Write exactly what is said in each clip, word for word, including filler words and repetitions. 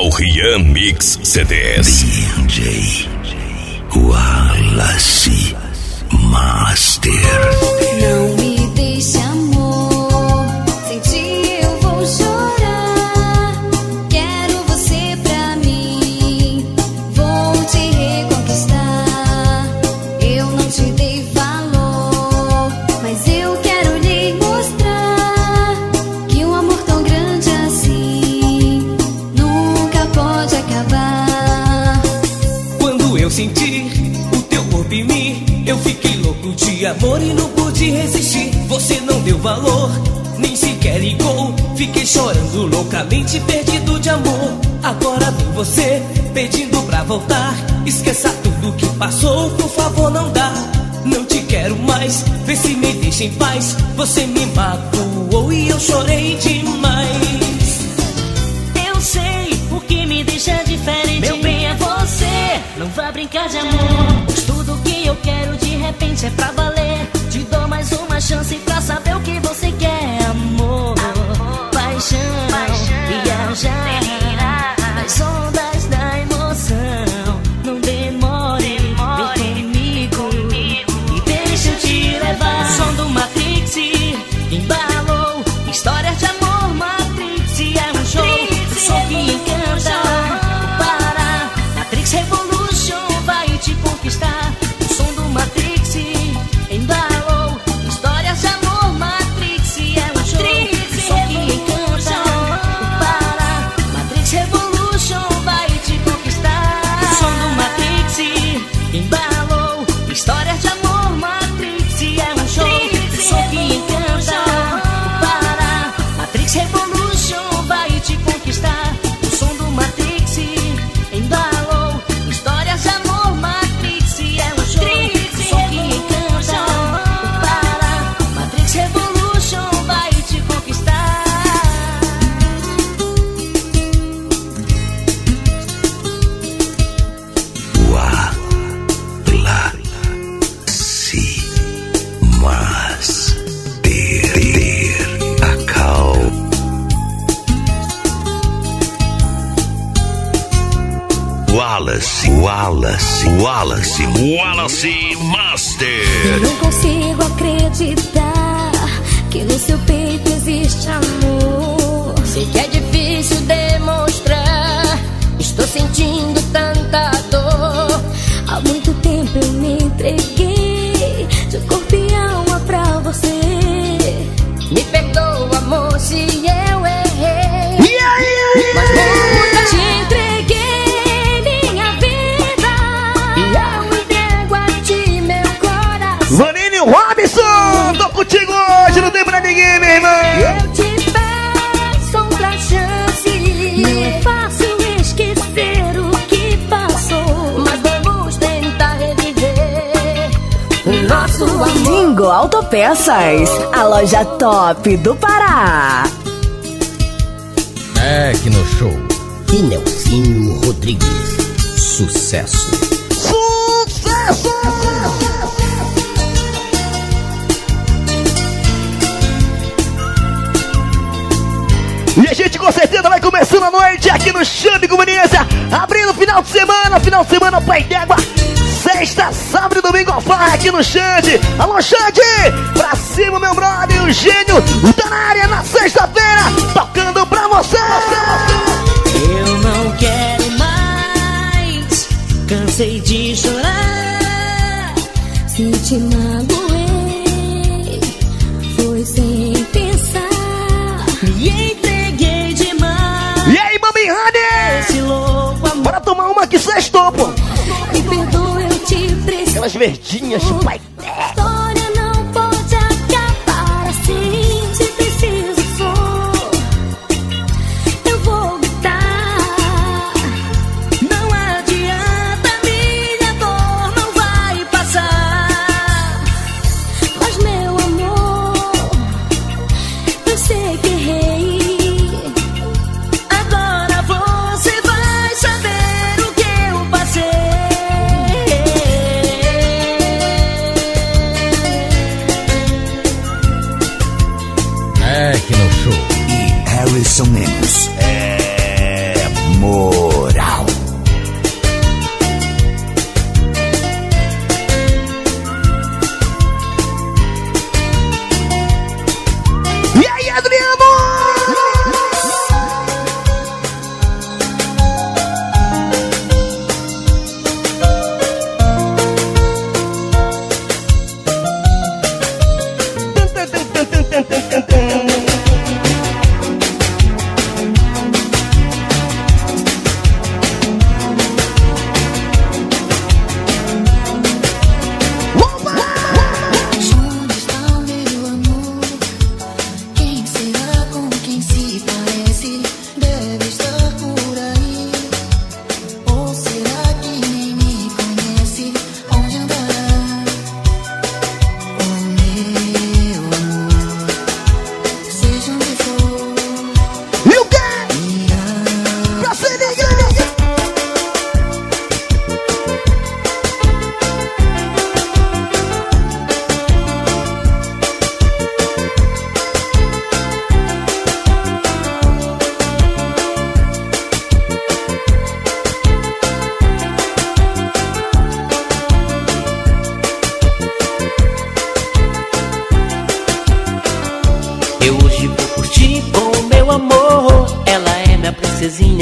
Global Rian Mix C Ds. D J Wallace Master. Não me deixe, amor, sem ti eu vou chorar. Quero você pra mim, vou te reconquistar. Eu não te dei valor, mas eu quero lhe mostrar que um amor tão grande assim nunca pode acabar. Quando eu senti o teu corpo em mim, eu fiquei louco de amor e não pude resistir. Você não deu valor, nem sequer ligou. Fiquei chorando loucamente, perdido de amor. Agora vem você pedindo pra voltar. Esqueça tudo que passou, por favor não dá. Não te quero mais, vê se me deixa em paz. Você me magoou e eu chorei demais. Eu sei o que me deixa diferente. Meu bem é você, não vá brincar de amor. Pois tudo que eu quero de repente é pra valer. Te dou mais uma chance pra saber o que você quer. Amor, amor paixão, paixão, viajar, delirar nas ondas da emoção. Não demore, demore vem comigo, comigo e deixa eu te levar. Som do Matrix embalou, histórias de amor. Matrix é um show, um som que encanta. Para Matrix Revolution vai te conquistar. O som do Matrix embalou, histórias de amor. Matrix é um show, um som que encanta. Para Matrix Revolution vai te conquistar. O som do Matrix embalou, histórias de amor. Matrix é um show, um som que encanta. Para Matrix Revolution vai te conquistar. O som do Matrix embalou, histórias de amor. Matrix é um show, um som que encanta. Para Matrix Revolution vai te conquistar. Wallace Master. Acau. Wallace, Wallace, Wallace, Wallace Eu Master. não consigo acreditar que no seu peito existe amor. Sei que é difícil demonstrar, estou sentindo tanta dor. Há muito tempo eu me entreguei de corpo e alma pra você. Me perdoa, amor, se eu errei. E aí? Mas nunca te entreguei minha vida. E eu entrego a ti meu coração. Vaninho Robson, tô contigo hoje, não tem pra ninguém, meu irmão. Eu te peço outra chance. Não é fácil esquecer o que passou, mas vamos tentar reviver o nosso amor. Dingo Autopeças, a loja top do Pará. Tecno Show e Nelsinho Rodrigues. Sucesso. Sucesso! E a gente com certeza vai começando a noite aqui no Xande Conveniência, abrindo o final de semana, final de semana Pai d'Égua, sexta, sábado e domingo ao par aqui no Xande. Alô Xande, pra cima meu brother, o gênio tá na área na sexta-feira, tocando pra você. Eu não quero mais, cansei de chorar. Se te magoei, foi sem pensar. Me entreguei demais. E aí, Mami Honey? Esse louco amor. Bora tomar uma que sextou, pô. Me perdoa, eu te preciso. Aquelas verdinhas, pai. A história não pode acabar assim. Se preciso for, eu vou lutar. Não adianta, minha dor não vai passar. Mas meu amor, eu sei que errei. Agora você vai saber o que eu passei.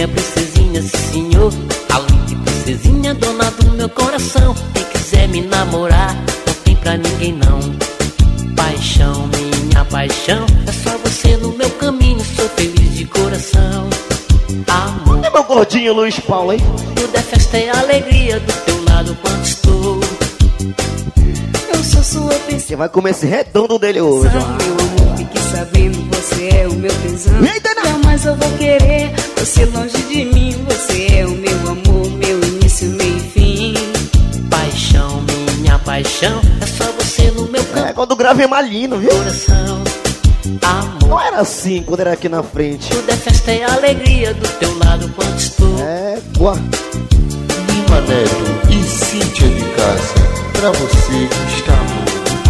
minha princesinha, sim senhor. Além de princesinha, dona do meu coração. Quem quiser me namorar, não tem pra ninguém não. Paixão, minha paixão, é só você no meu caminho, sou feliz de coração. Amor, é meu gordinho Luiz Paulo, hein? Tudo é festa e alegria do teu lado quando estou. Eu sou sua princesa. Você vai comer esse redondo dele hoje, ó. Meu amor, fique sabendo, você é o meu tesão. Eita, não. Jamais eu vou querer você longe de mim. Você é o meu amor, meu início, meio e fim. Paixão, minha paixão, é só você no meu caminho. É, quando o grave é malino, viu? Coração, amor. Não era assim quando era aqui na frente. Tudo é festa e alegria do teu lado quando estou. É, boa. Lima Neto e Cíntia de Cássia, pra você que está amor.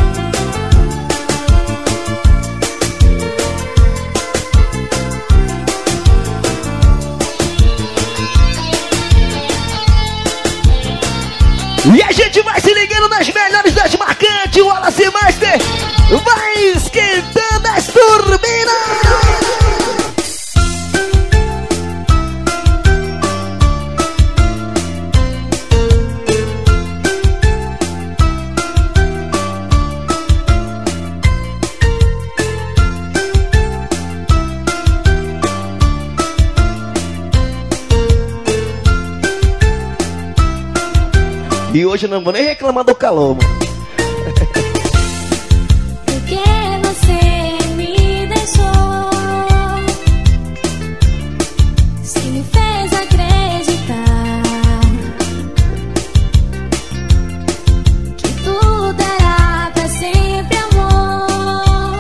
E a gente vai se ligando nas melhores das marcantes. O Wallace Master vai esquentando as turbinas. E hoje não vou nem reclamar do calor, mano. Porque você me deixou, se me fez acreditar que tudo era pra sempre, amor,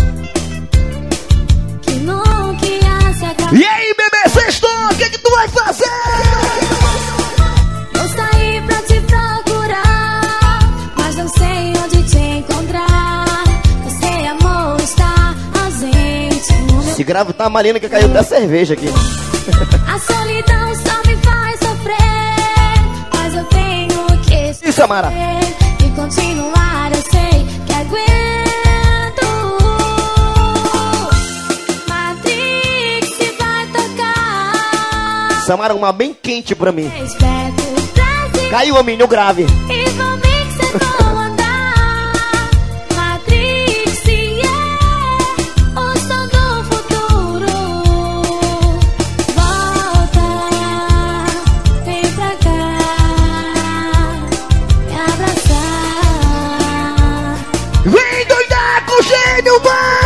que nunca ia se acabar. E aí, bebê, sextou, o que que tu vai fazer? Eu saí pra te procurar, mas não sei onde te encontrar. Você, amor, está ausente no meu... Esse grave tá malino que caiu da cerveja aqui. A solidão só me faz sofrer, mas eu tenho que Isso, Amara. e continuar, eu sei que aguento. Matrix vai tocar, Samara, uma bem quente pra mim. esperto pra se... Caiu a mim no grave. E vou mixer, vou andar. Matrix, yeah, o som do futuro. Volta, vem pra cá, me abraçar. Vem doidar com o gênio, vai!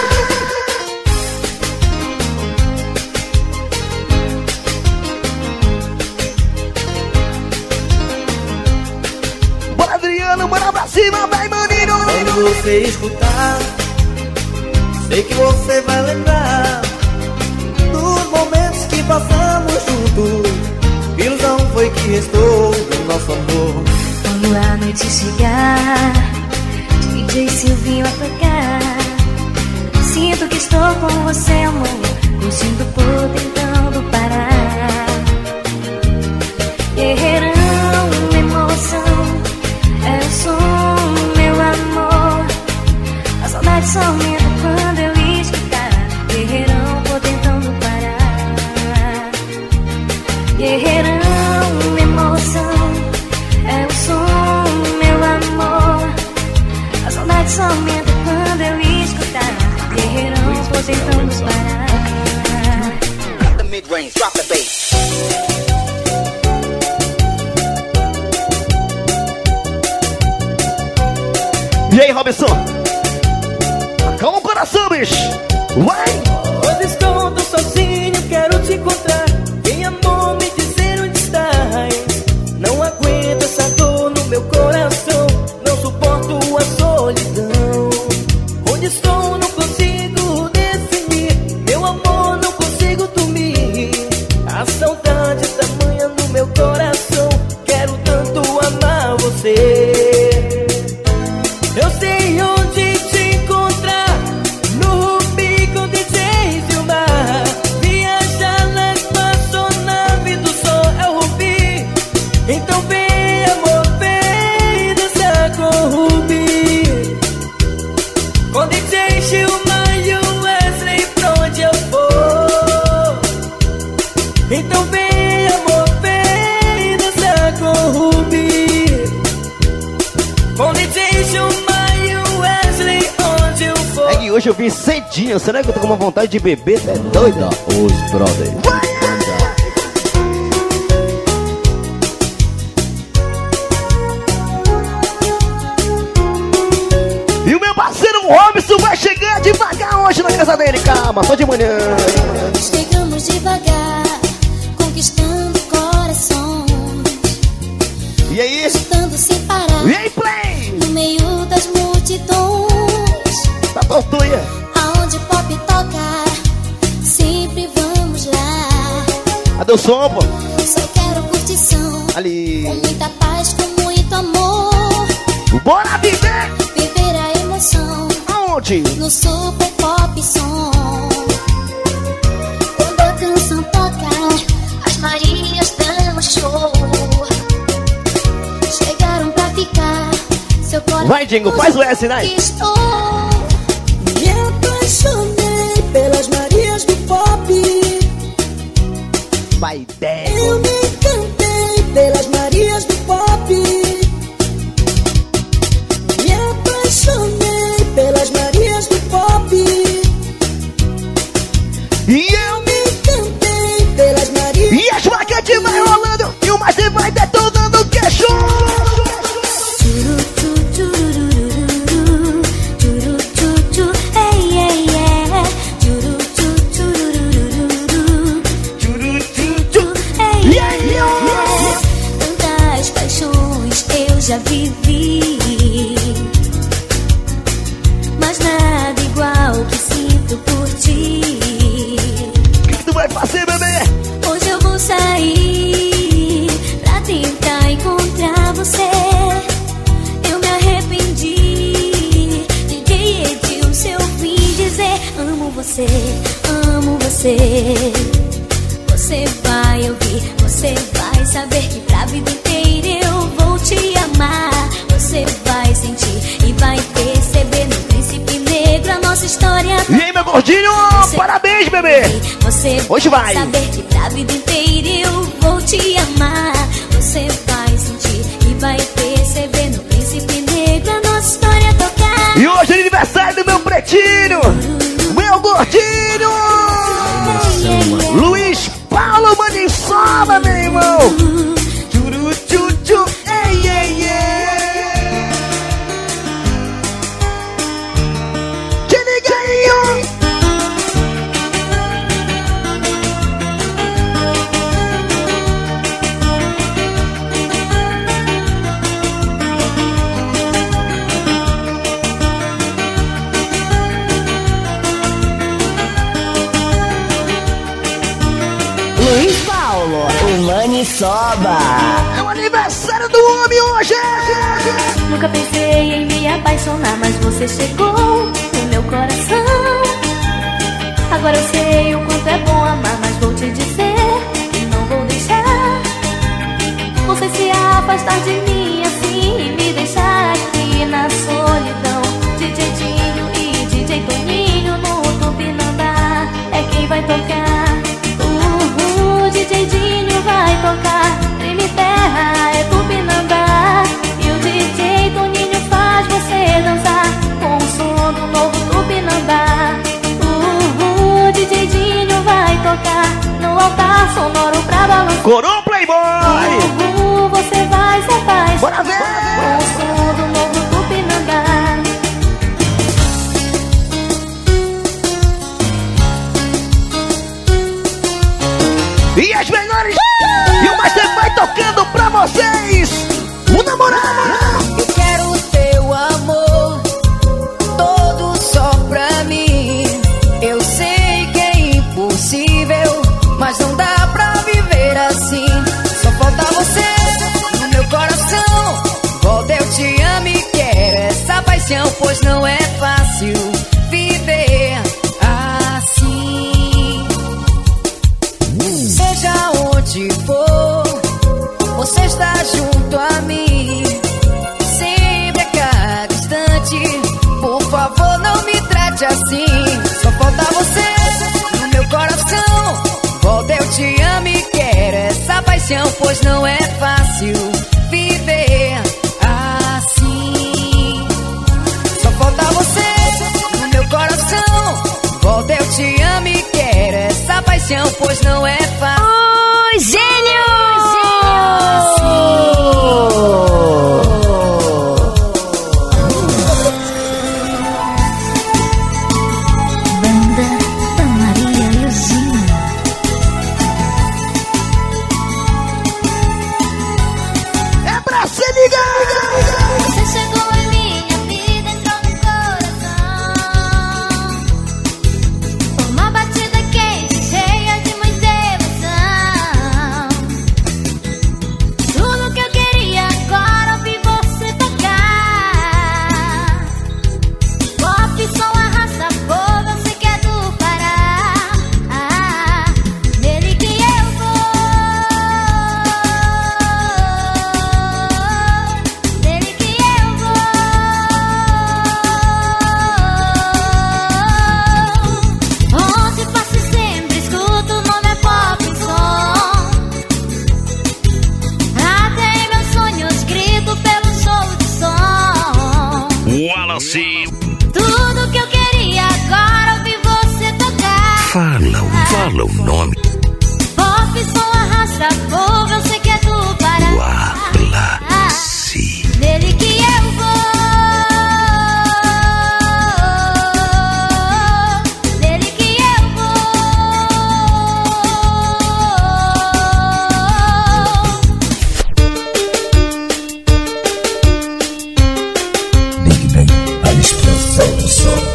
Bora, Adriano, bora pra cima, vai, maninho! Quando você escutar, sei que você vai lembrar dos momentos que passamos juntos. Ilusão foi que restou do nosso amor. Quando a noite chegar, D J Silvinho a tocar, sinto que estou com você, amor, curtindo por tentando parar. Guerreirão, emoção, é o som, meu amor. A saudade só aumenta quando eu escutar. Guerreirão, vou tentando parar. Guerreirão, emoção, é o som, meu amor. A saudade só aumenta quando eu escutar. Guerreirão, vou tentando parar. Drop the mid-range, drop the bass. E aí, Robson? Acalma o coração, bicho! Vai! Quando estou tão sozinho, quero te encontrar. Vem, amor, me dizer onde estás. Não aguento essa dor no meu coração, não suporto a solidão. Onde estou, não consigo definir. Meu amor, não consigo dormir. A saudade tamanha no meu coração. Quero tanto amar você. Eu sei onde te encontrar, no Rubi com D J Então vem, amor, vem dançar com o Rubi. Com D J Gilmar e o Wesley, onde eu for. É que hoje eu vim cedinho, será que eu tô com uma vontade de beber? É doida? Os brothers. E o meu parceiro Robson vai chegar devagar hoje na casa dele. Calma, só de manhã. Chegamos devagar, conquistando corações. E aí? Agitando sem parar. E aí, play? No meio das multidões. Tá tortuia. Aonde pop toca, sempre vamos lá. Cadê o som, pô? Só quero curtição. Ali. Com muita paz, com muito amor. Bora viver! Viver a emoção. Aonde? No super pop som. Quando a canção toca, as Marias dão um show. Chegaram pra ficar. Seu coração. Vai, Dingo, faz o S, né? Estou. Me apaixonei pelas Marias do pop. Vai, Dego. Eu me encantei pelas Marias do pop. Me apaixonei pelas Marias do pop. E eu me encantei pelas Marias. E as maquetes vai rolando e o Master vai detonando o queixo. Tantas paixões eu já vivi, mas nada igual que sinto por ti. O que, que tu vai fazer, bebê? Hoje eu vou sair pra tentar encontrar você. Eu me arrependi de Edil, se eu vim dizer amo você, amo você. Você vai ouvir, você vai saber que pra vida inteira eu vou te amar. Você vai sentir e vai perceber no Príncipe Negro a nossa história. E aí, meu gordinho? Você parabéns, bebê! Você hoje vai saber que pra vida inteira eu vou te amar. Você vai sentir e vai perceber no Príncipe Negro a nossa história tocar. E hoje é aniversário do meu pretinho, meu gordinho, Luiz Paulo Maniçoba, meu irmão. Tchuru, tchu, tchu, ei, ei, ei. Te liga aí, ó. Luiz Paulo, o Maniçoba. É o aniversário do homem hoje. Nunca pensei em me apaixonar, mas você chegou no meu coração. Agora eu sei o quanto é bom amar, mas vou te dizer que não vou deixar você se afastar de mim assim e me deixar aqui na solidão. D J Dinho e D J Toninho no Tupinambá é quem vai tocar. O D J Dinho vai tocar, Treme Terra é Tupinambá. E o D J Toninho faz você dançar com o som do novo Tupinambá. O D J Dinho vai tocar no altar sonoro pra balançar. Corou, Playboy! Uh, você vai ser paz. Bora ver! Com o som do novo Tupinambá. E as melhores! Uh! E o Master vai tocando pra vocês! O namorado! Eu quero teu amor todo só pra mim. Eu sei que é impossível, mas não dá pra viver assim. Só falta você no meu coração. Volta, eu te amo e quero essa paixão, pois não é fácil viver assim. Seja onde for, você está junto a mim, sempre a cada instante. Por favor, não me trate assim. Só falta você no meu coração. Volta, eu te amo e paixão, pois não é fácil viver assim. Só falta você no meu coração. Volta, eu te amo e quero essa paixão, pois não é fácil. Oi, gênio! Tudo que eu queria agora ouvir você tocar. Fala, fala o nome. Pop, som, arrasta povo, eu sei que é do Pará. Wallace. Nele que eu vou. Nele que eu Big Bang, a explosão do som.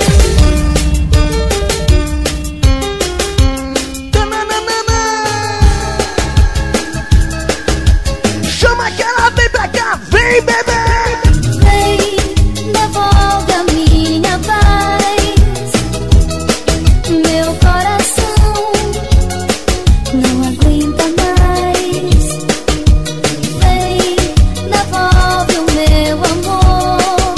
Vem, bebê! Vem, devolve a minha paz. Meu coração não aguenta mais. Vem, devolve o meu amor.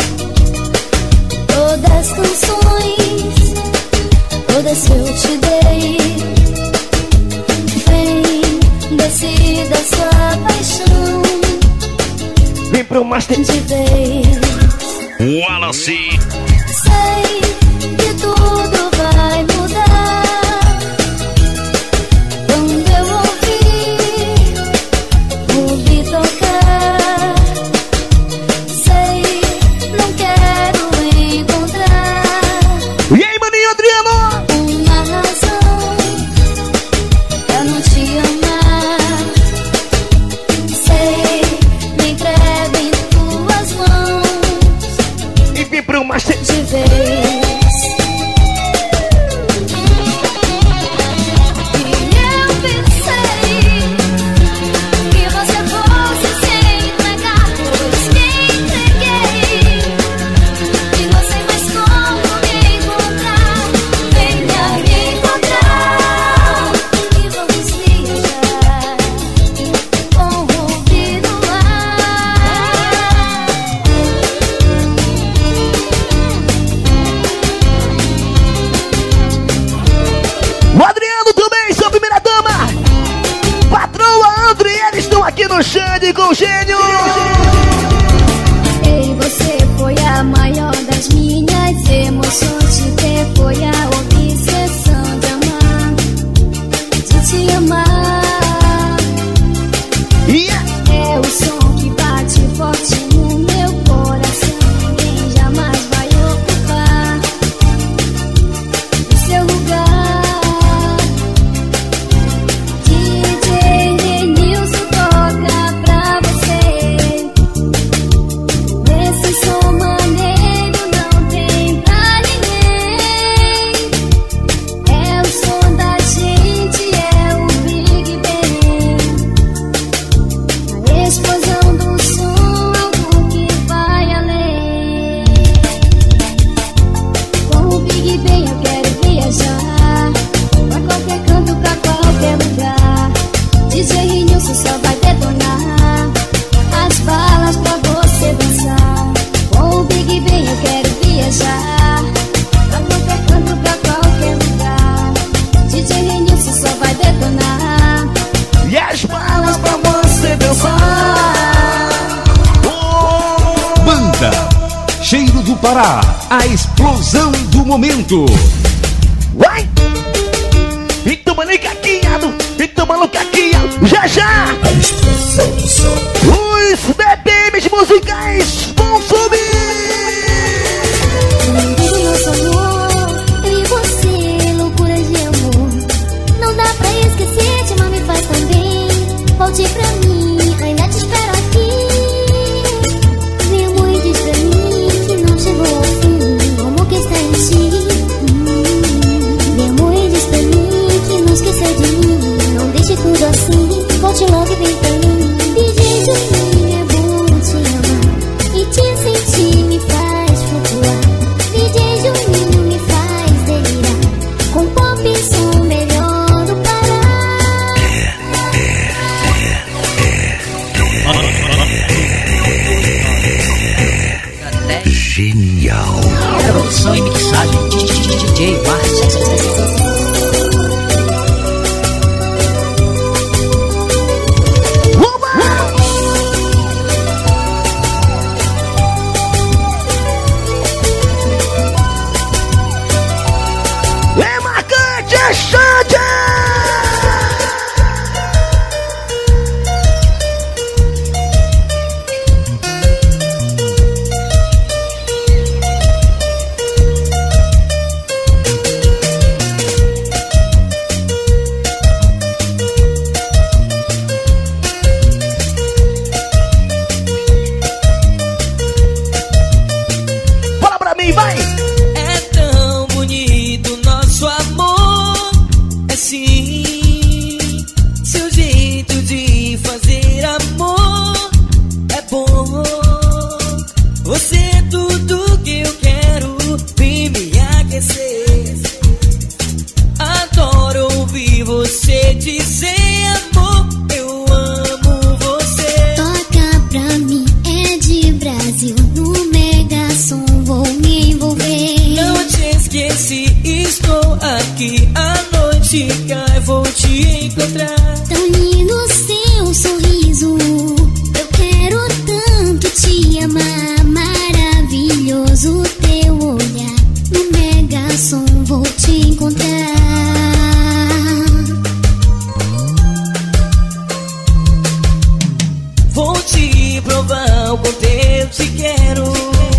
Todas as canções, todas que eu te dei. Vem, decida sua paixão. Vem pro Master de vez. Wallace. Sei que tudo vai mudar quando eu ouvir, ouvir tocar. Sei, não quero encontrar. E aí, maninho Adriano? Uma razão pra não te amar. Sei, me entrego em tuas mãos. E vem pro Master de vez. Pará, a explosão do momento. Vai! E tomando caquinhado, e tomando caquinhado, já já! A explosão do som. Os B P Ms musicais vão subir! Nosso amor, eu e você, loucura de amor. Não dá pra esquecer, te amar me faz tão bem. Volte pra mim, ainda te espero aqui. Meu amor, e diz pra mim que não chegou ao fim. O amor que está em ti. hum. Meu amor, e diz pra mim que não esqueceu de mim. Não deixe tudo assim, volte logo e vem pra mim. Pedir de mim é bom te amar, e te sentir me faz flutuar. D J Juninho me faz delirar, com pop e som melhor do Pará. Genial. Produção e mixagem D J Márcio. É marcante, é Xande! Fala pra mim, vai! É tão bonito nosso amor, é sim. Seu jeito de fazer amor é bom. Você é tudo que eu quero, vem me aquecer. Adoro ouvir você dizer amor, eu amo você. Toca pra mim, é de Brasil, no Mega Som vou me envolver. Não te esqueci, estou aqui, a noite cai, vou te encontrar. Tão lindo seu sorriso, eu quero tanto te amar. Maravilhoso teu olhar, no Mega Som vou te encontrar. Vou te provar o quanto eu te quero,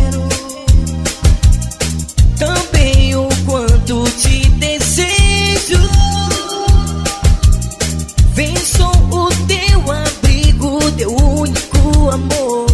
também o quanto te desejo. Vem, sou o teu abrigo, teu único amor.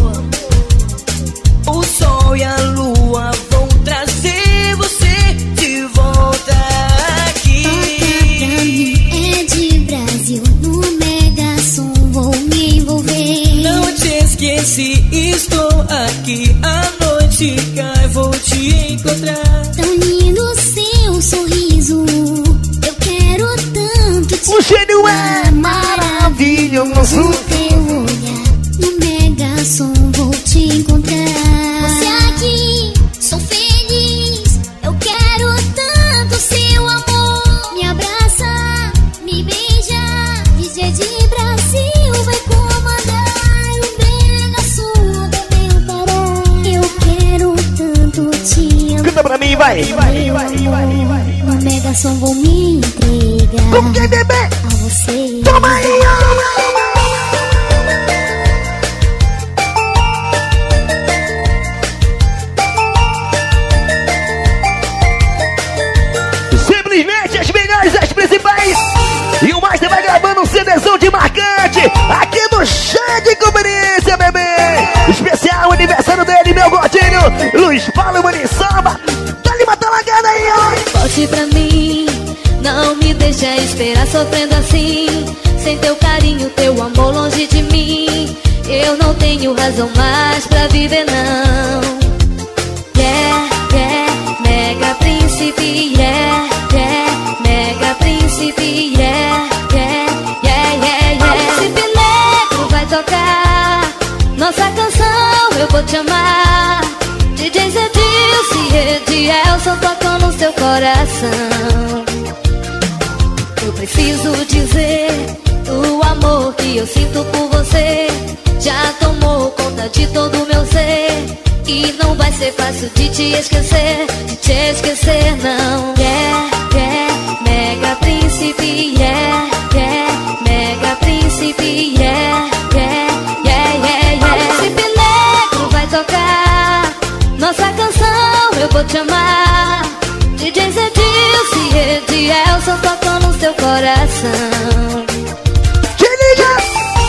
O sol e a lua vão trazer você de volta aqui. Toca pra mim, é de Brasil, no Mega Som vou me envolver. Não te esqueci, estou aqui, a noite cai, vou te encontrar. Tão lindo seu sorriso, eu quero tanto te O gênio é amar. maravilhoso. O teu olhar, no Mega Som vou te encontrar. Você aqui, sou feliz, eu quero tanto seu amor. Me abraça, me beija, D J de Brasil vai comandar o Mega Som do meu Pará. Eu quero tanto te amar. Canta pra mim, vai! Vai, vai, vai, vai. No Mega Som vou me entregar Com quem, bebê? a você. Toma aí, ó! Simplesmente as melhores, as principais. E o Master vai gravando um CDzão de marcante aqui no Xande Conveniência, bebê. Especial aniversário dele, meu gordinho Luiz Paulo Maniçaba. Tá ali matando a gana aí, ó. Volte pra mim, não me deixa esperar sofrendo assim. Sem teu carinho, teu amor longe de mim, eu não tenho razão mais pra viver, não. Yeah, yeah, Mega Príncipe, yeah, yeah, Mega Príncipe, yeah, yeah, yeah, yeah, yeah. Príncipe Negro vai tocar nossa canção, eu vou te amar. D J Zedilce e Edielson tocam no seu coração. Eu preciso dizer, o amor que eu sinto por você já tomou conta de todo o meu ser, e não vai ser ser fácil de te esquecer, de te esquecer não. Yeah, yeah, mega príncipe, yeah, yeah, mega príncipe, yeah, yeah, yeah, yeah, yeah. O príncipe negro vai tocar nossa canção, eu vou te amar. D J Zedilson e Edielson tocam no seu coração. Te liga!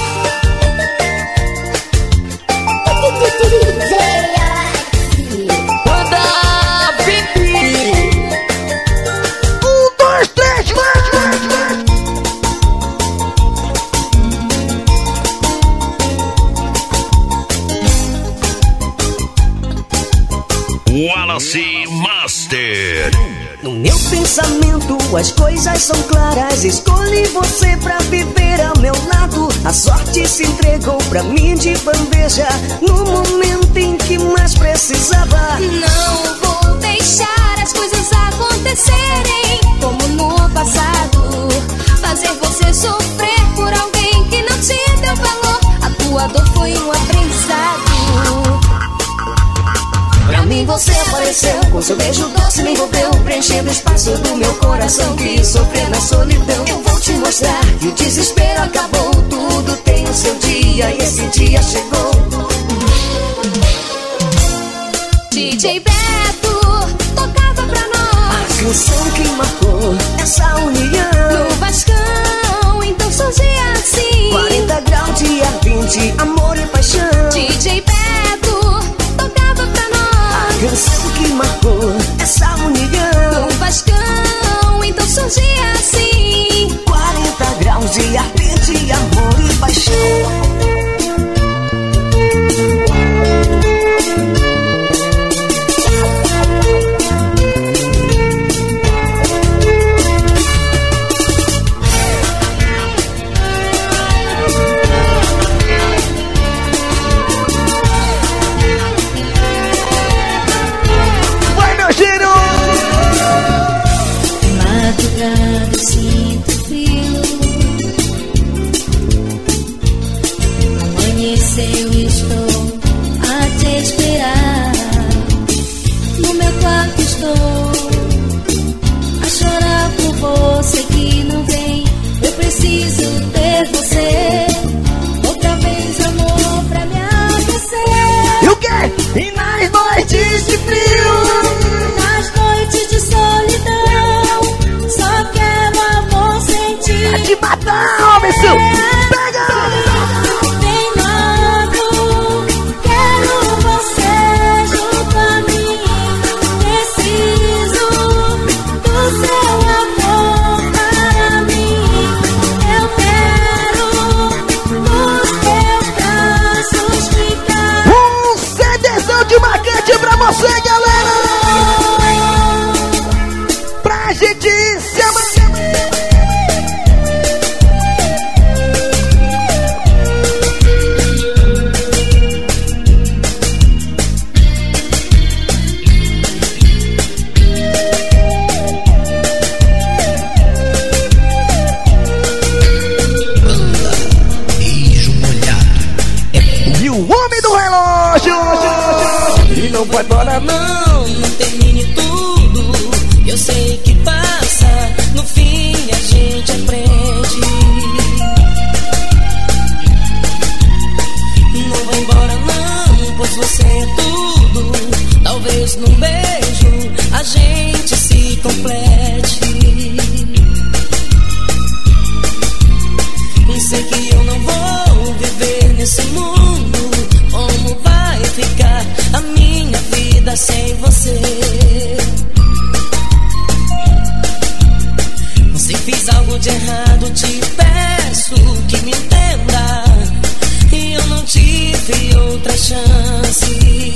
Manda pipi. Um, dois, três, vai, vai, vai. Wallace Master. No meu pensamento as coisas são claras. Escolhi você pra viver ao meu lado. A sorte se entregou pra mim de bandeja no momento em que mais precisava. Não vou deixar as coisas acontecerem como no passado. Fazer você sofrer por alguém que não te deu valor. A tua dor foi um aprendizado. Pra mim você apareceu, com seu beijo doce me envolveu, preenchendo o espaço do meu coração que sofreu na solidão. Eu vou te mostrar que o desespero acabou. Tudo tem o seu dia e esse dia chegou. D J Beto tocava pra nós a canção que marcou essa união. no Vascão, então surgia assim. Quarenta graus de ar, vinte, amor e paixão. D J Beto tocava pra nós a canção que marcou essa união. no Vascão, então surgia assim. Quarenta graus de ar, vinte, amor e paixão. Vai, meu giro! Madrugada sinto frio. Amanheceu, estou a te esperar. No meu quarto estou a chorar por você que não vem. Eu preciso ter você outra vez, amor, pra me aquecer. E o quê? E nas noites de frio, Nas noites de solidão, só quero amor sentir. é de matar, homem, seu! Pega! Vem logo, quero você junto a mim. Preciso do seu amor para mim. Eu quero nos teus braços ficar. Um CDzão de marcante pra você, galera! Pra gente se amar. Beijo molhado. E o homem do relógio! E não vai embora não, Não termine tudo, eu sei que passa. No fim a gente aprende. Não vai embora não, pois você é tudo. Talvez num beijo a gente se complete. Sei que eu não vou viver nesse mundo. Como vai ficar a minha vida sem você? Se fiz algo de errado, te peço que me entenda. E eu não tive outra chance.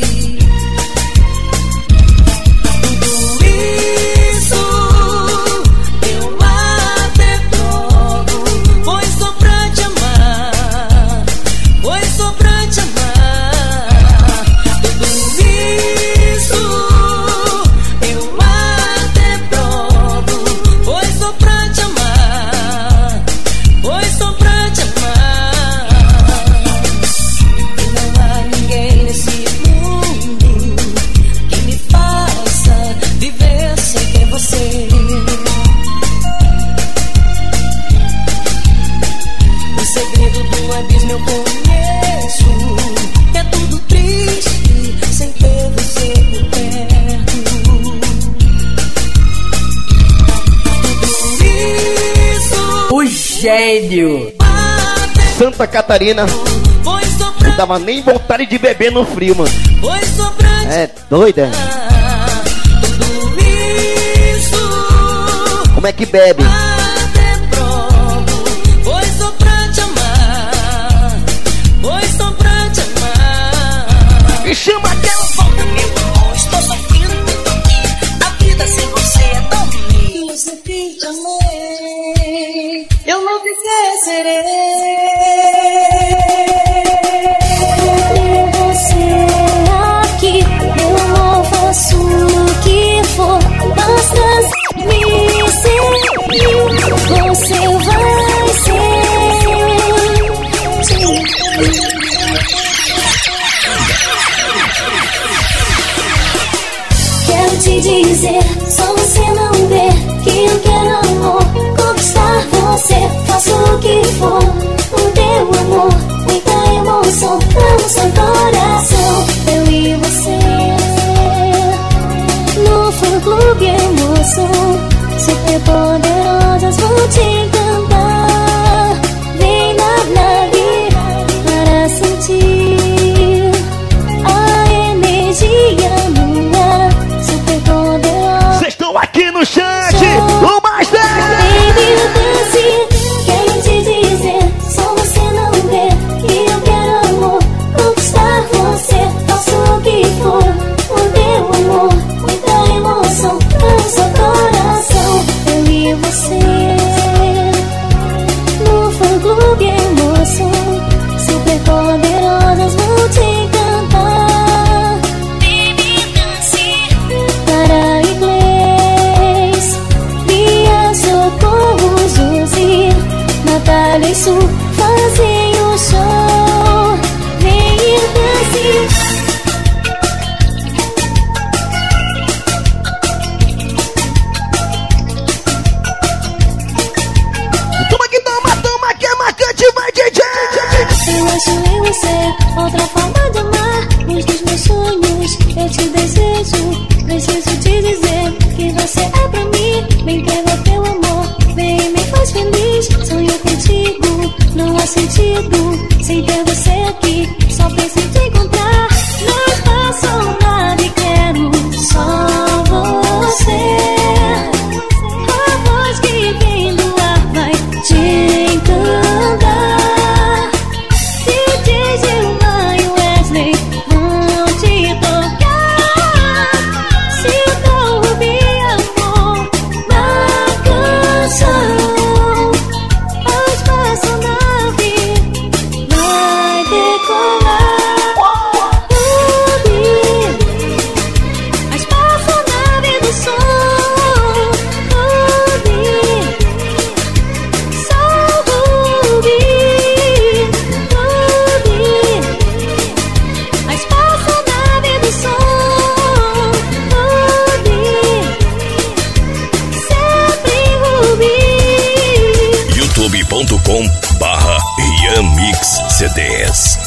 Tudo isso eu até troco, pois só pra te amar, pois só pra te amar. Tudo isso eu até troco, pois só pra te amar, pois só pra segredo do abismo eu conheço. É tudo triste sem ter você por perto. Tudo isso. O gênio Santa Catarina. Não dava nem vontade de beber no frio, mano. É doida. Tudo isso. Como é que bebe? Até provo. Foi só pra te amar. Foi só pra te amar. Me chama aquela volta, meu amor. Estou sofrendo muito aqui. A vida sem você é tão ruim. Eu sempre te amei. Eu não te esquecerei. Você vai ser. Quero te dizer, só você não vê que eu quero amor, conquistar você, faço o que for. O teu amor, muita emoção, amo seu coração. Eu e você no fã clube emoção. Super poderosas vão te encantar. Vem na nave para sentir a energia minha. Super poderosa. Vocês estão aqui no chat, o mais dez. Baby, dance. Quero te dizer, só você não vê que eu quero amor, conquistar você, faço o que for. O teu amor, muita emoção, amo seu coração. Eu e você no fã clube emoção. Super poderosas vão te encantar. Baby, dance. Para inglês, Bia, Socorro, Josi, Natália e Su fazem o show. Vem e dance. Eu acho em você outra forma de amar. Luz dos meus sonhos, eu te desejo. Preciso te dizer que você é pra mim. Me entrega teu amor, vem e me faz feliz. Sonho contigo, não há sentido sem ter você aqui. Só penso em te encontrar. Não faço nada e quero só você. A voz que vem do ar vai te encantar. youtube.com barra Riamix C Ds.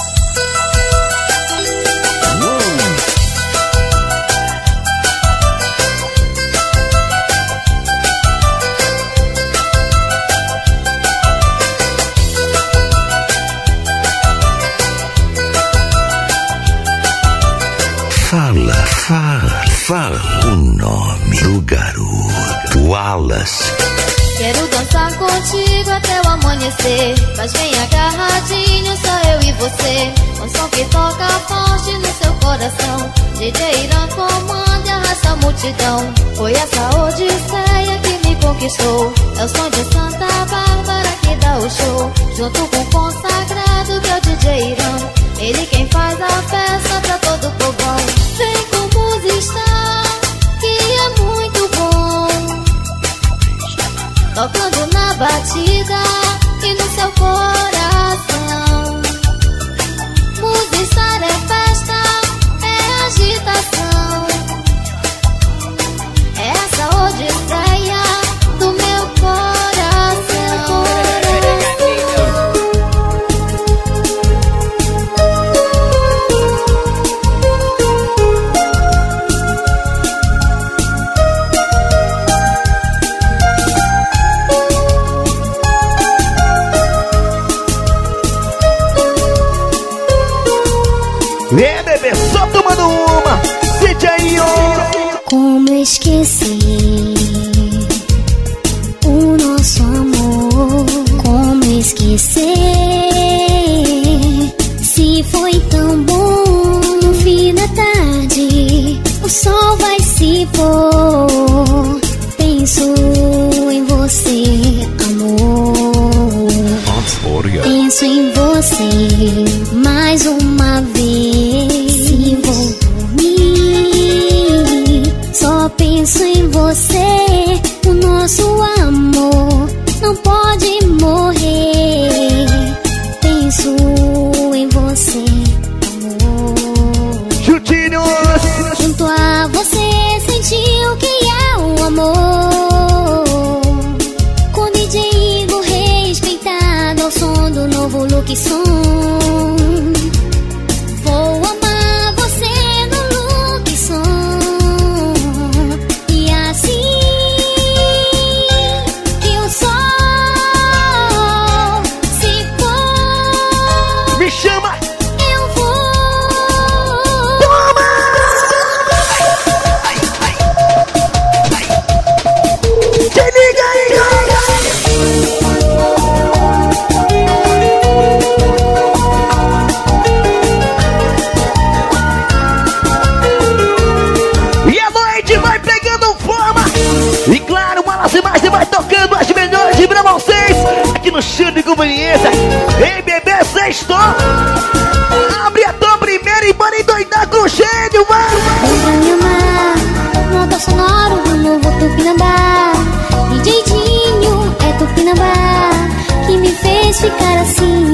Fala, fala, fala o nome do garoto, Wallace. Quero dançar contigo até o amanhecer, mas vem agarradinho, só eu e você. Um som que toca forte no seu coração. D J Irã comanda e arrasta a multidão. Foi essa odisseia que me conquistou. É o som de Santa Bárbara que dá o show, junto com o consagrado que é o D J Irã. Ele quem faz a festa pra todo o povão. Vem como está, que é muito bom, tocando na batida e no seu coração. Musistar é festa, é agitação. É essa odisseia do meu coração. É, bebê, só tomando uma. Sente aí, ó. Como esquecer o nosso amor? Como esquecer? Se foi tão bom no fim da tarde, o sol vai se pôr. Penso em você, amor. Penso em você mais uma vez. Se vou dormir, só penso em você. O nosso amor não pode morrer. Penso em você, amor. Chutinhos! Junto a você senti o que é o amor. Com D J Igor respeitado ao som do novo Look Som. Vou amar você no Look Som. E assim que o sol se for, me chama! eu vou. Toma! Se liga aí! E a noite vai pegando forma. E claro, uma das imagens vai tocando as melhores pra vocês aqui no Xande e Conveniência. Ei, bebê, sextou. Abre a tua primeira e bora endoidar com o gênio, vai! Vem pra me amar, nota sonora do novo Tupinambá. D J Dinho é Tupinambá que me fez ficar assim.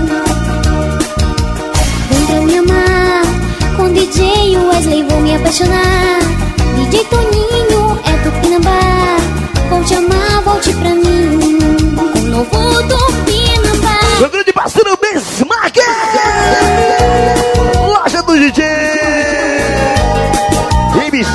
Vem pra me amar, com D J Wesley vou me apaixonar. D J Toninho é Tupinambá, vou te amar, volte pra mim. O novo Tupinambá. Meu grande parceiro Bismarck, loja do D J. Ei, bicho.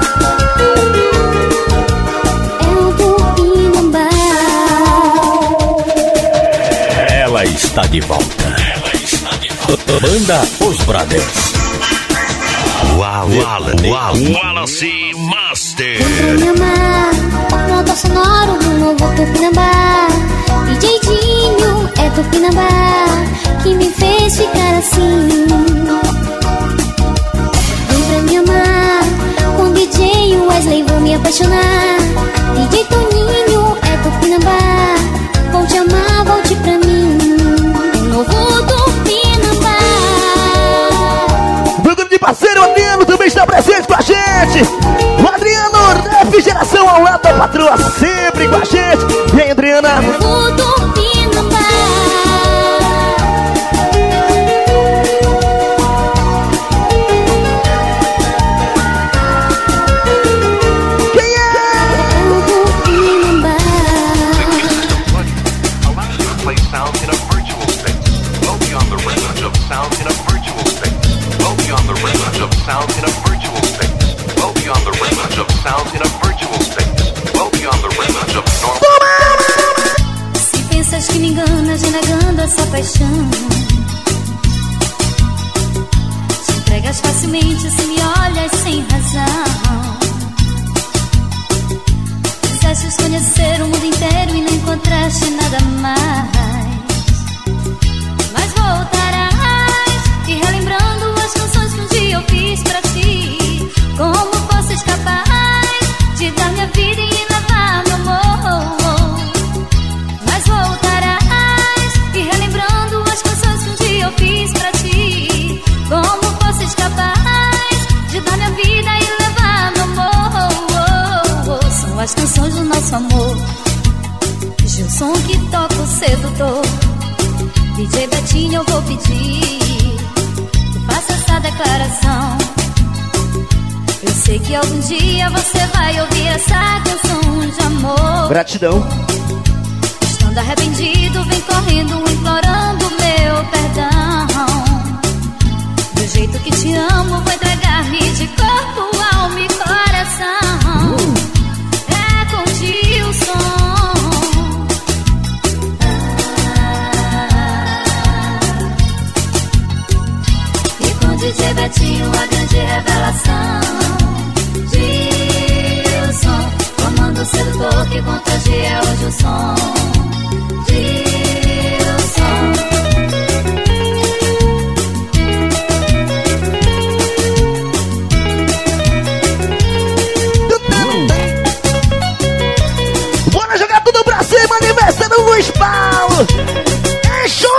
Ela está de volta. Ela está de volta. Banda Os Brothers. Wallace, Wallace Master. Vem pra me amar, nota sonora do novo Tupinambá. D J Dinho é Tupinambá que me fez ficar assim. Vem pra me amar, com D J Wesley vou me apaixonar. D J Toninho é Tupinambá, vou te amar, volte pra mim. O novo Tupinambá. Meu grande parceiro Adriano também está presente com a gente. O Adriano, refrigeração ao lado da patroa, sempre com a gente. E aí, Adriana? O Tupinambá. Quem é? O Tupinambá. Se pensas que me enganas renegando essa paixão, te entregas facilmente se me olhas sem razão. Quisestes conhecer o mundo inteiro e não encontraste nada mais. Mas voltarás e relembrando as canções que um dia eu fiz pra ti. Como fosses capaz de dar minha vida e levar meu amor. Mas voltarás e relembrando as canções que um dia eu fiz pra ti. Como fosses capaz de dar minha vida e levar meu amor. São as canções do nosso amor. Gilson que toca o sedutor. D J Betinho eu vou pedir que faça essa declaração. Eu sei que algum dia você vai ouvir essa canção de amor. Gratidão. Estando arrependido, vem correndo, implorando meu perdão. Do jeito que te amo, vou entregar-me de corpo, alma e coração. É com Gilson. E com D D J Betinho, a grande revelação. Gilson, comando sedutor que contagia hoje o som. Gilson. Aniversário Luiz Paulo. É show!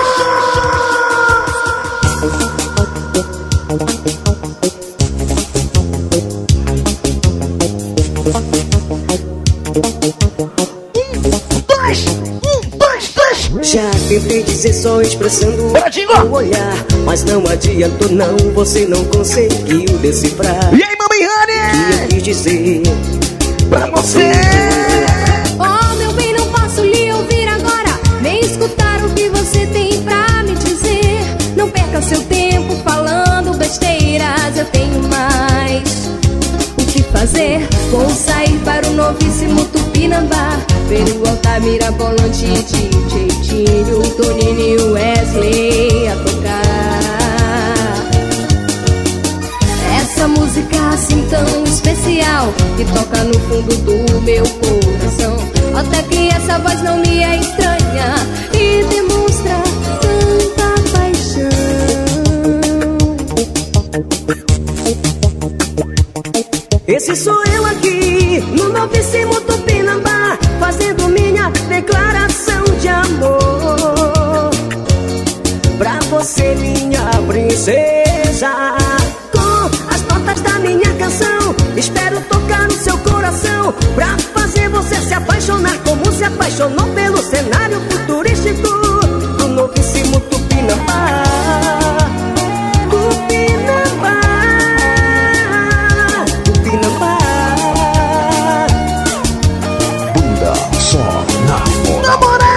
Um, dois, um, dois, três. Já tentei dizer só expressando o olhar, mas não adiantou não, você não conseguiu decifrar. E aí, Mami Honey? O que eu quis dizer pra você? Oh, meu bem, não posso lhe ouvir agora, nem escutar o que você tem pra me dizer. Não perca seu tempo falando besteiras, eu tenho mais o que fazer. Vou sair para o novíssimo Tupinambá, ver o Altamira, Bolante, D J Tinho, Tonini e Wesley a tocar essa música assim tão especial, que toca no fundo do meu coração. Até que essa voz não me é estranha e demonstra tanta paixão. Esse sou eu aqui, no novíssimo Tupinambá, fazendo minha declaração de amor pra você, minha princesa. Com as notas da minha canção, espero tocar no seu coração, pra fazer você se apaixonar como se apaixonou pelo cenário futurístico do novíssimo Tupinambá. Tupinambá, Tupinambá. Banda só na Namorar.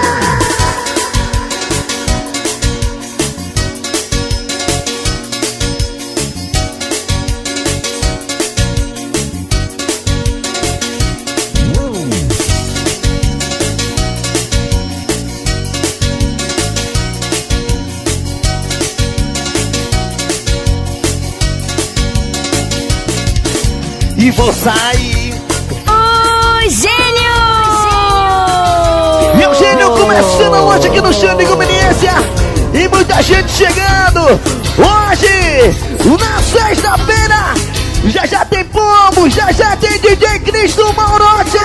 E vou sair. O gênio! E o gênio começando a noite aqui no Xande Conveniência. E muita gente chegando. Hoje, na sexta-feira, já já tem pombo, já já tem D J Cristo Maurote.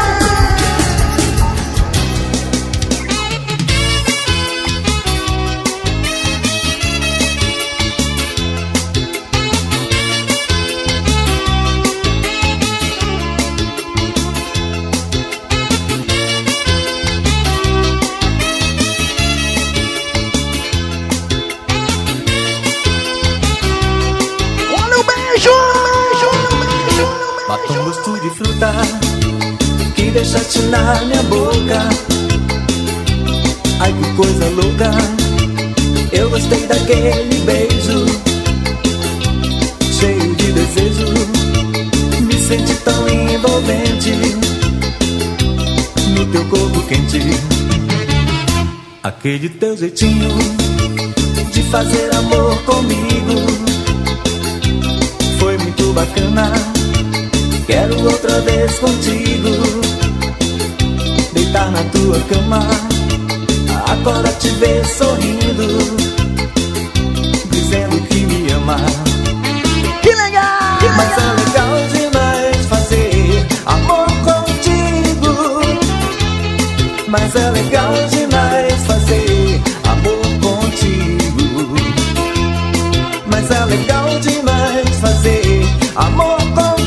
Bota um gosto de fruta que deixaste na minha boca. Ai, que coisa louca, eu gostei daquele beijo, cheio de desejo, me senti tão envolvente no teu corpo quente. Aquele teu jeitinho de fazer amor comigo foi muito bacana. Quero outra vez contigo, deitar na tua cama, agora te ver sorrindo, dizendo que me ama. Que legal! Mas é legal demais fazer amor contigo. Mas é legal demais fazer amor contigo. Mas é legal demais fazer amor contigo.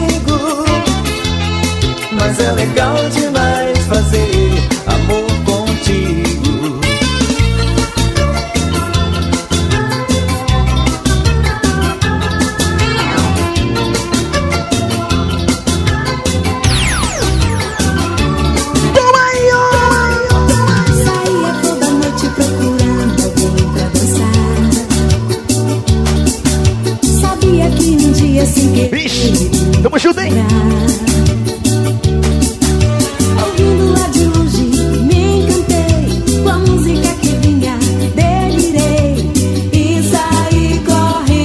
Mas é legal demais fazer amor contigo. Toma aí, ó! Saía toda noite procurando alguém pra dançar. Sabia que um dia sem querer. Vixe, tamo junto, hein? Ouvindo lá de longe, me encantei com a música que vinha, delirei e saí correndo.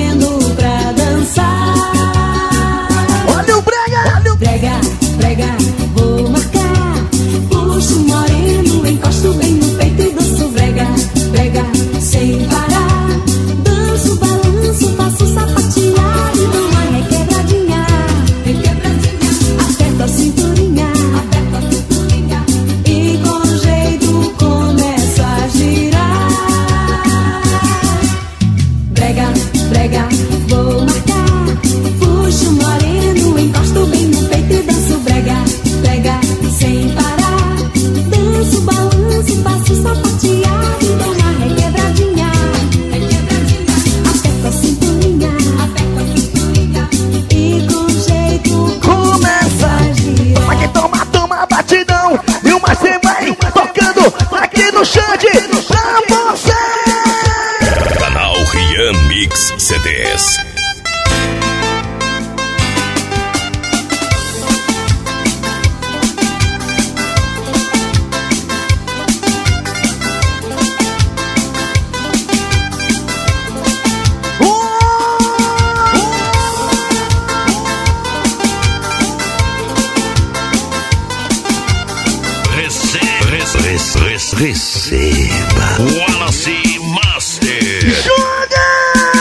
Receba. Wallace Master. Joga!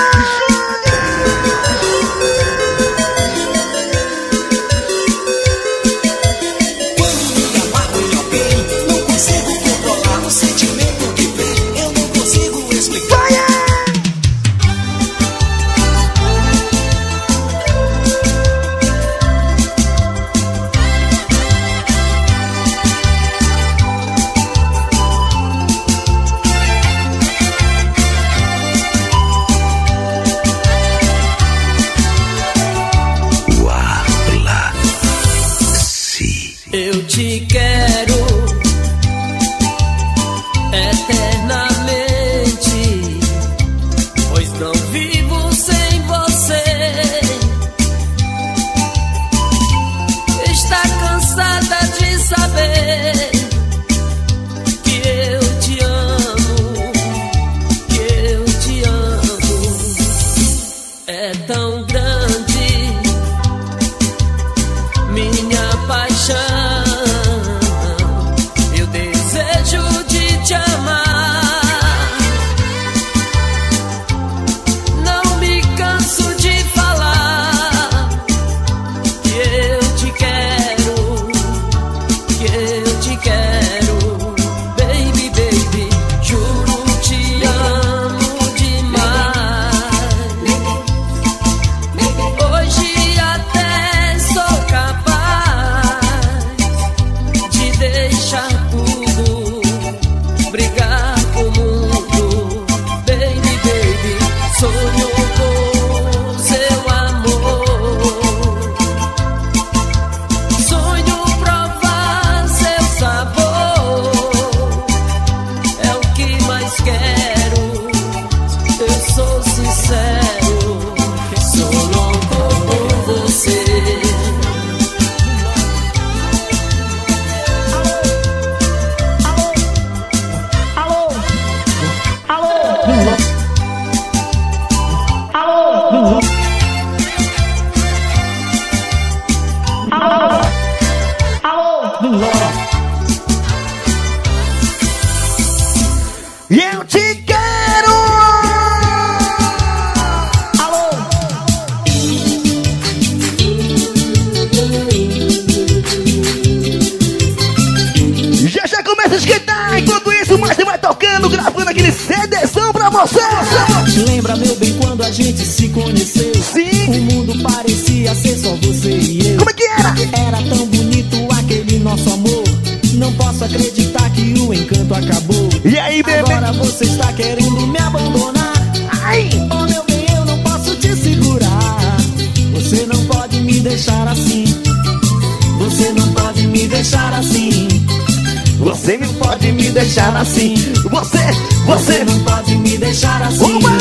Lembra, meu bem, quando a gente se conheceu? Sim. O mundo parecia ser só você e eu. Como é que era? Era tão bonito aquele nosso amor. Não posso acreditar que o encanto acabou. E aí, bebê? Agora você está querendo me abandonar. Ai! Oh, meu bem, eu não posso te segurar. Você não pode me deixar assim. Você não pode me deixar assim. Você não pode me deixar assim. Você, você, você não pode me deixar assim. Uma!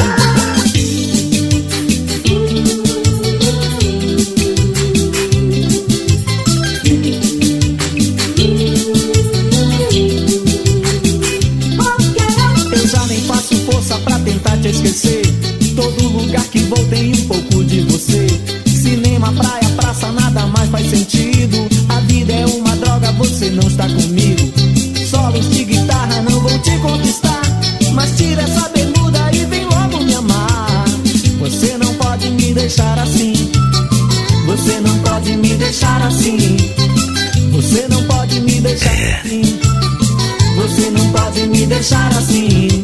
Eu já nem faço força pra tentar te esquecer. Todo lugar que vou tem um pouco de você. Cinema, praia, praça, nada mais faz sentido. A vida é uma droga, você não está comigo. Solos de guitarra não vão te conquistar. Mas tira essa bermuda e vem logo me amar. Você não pode me deixar assim. Você não pode me deixar assim. Você não pode me deixar assim. Você não pode me deixar assim.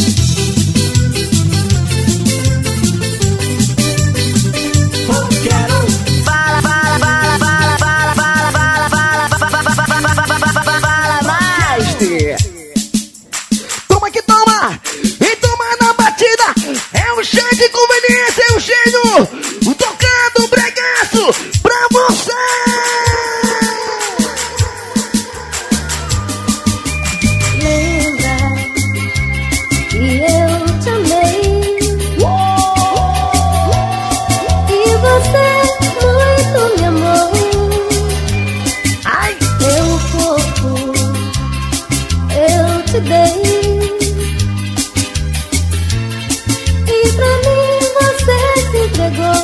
Toma que toma! E toma na batida! É o cheio de conveniência, é o cheio tocando o bregaço pra você! Lembra que eu te amei e você muito me amou. Ai! Meu corpo eu te dei e pra mim você se entregou.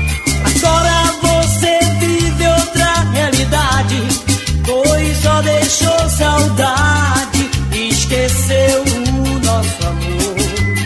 Agora você vive outra realidade, pois só deixou deixou saudade e esqueceu o nosso amor.